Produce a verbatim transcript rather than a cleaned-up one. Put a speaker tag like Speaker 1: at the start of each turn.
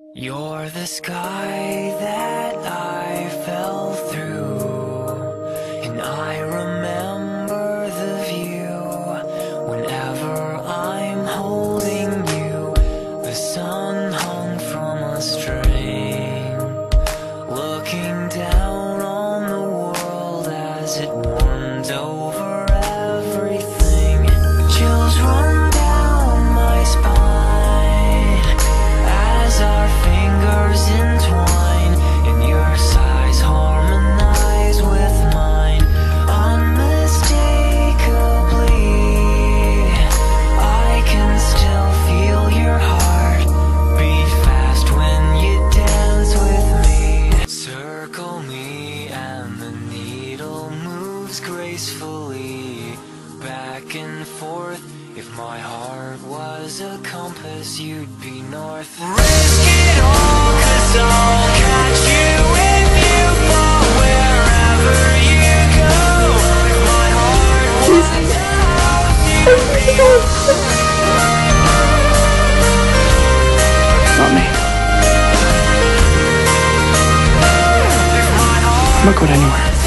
Speaker 1: You're the sky that I fell through, and I remember the view. Whenever I'm holding you, the sun hung from a string, looking down on the world as it warmed over everything. Chills run down my spine as our fingers entwine, and your sighs harmonize with mine. Unmistakably, I can still feel your heart beat fast when you dance with me. Circle me and the needle moves gracefully back and forth. If my heart was a compass, you'd be north. Risk it all, 'cause I'll catch you if you fall wherever you go. If my heart was a house, you'd be
Speaker 2: Not me. I'm not going anywhere.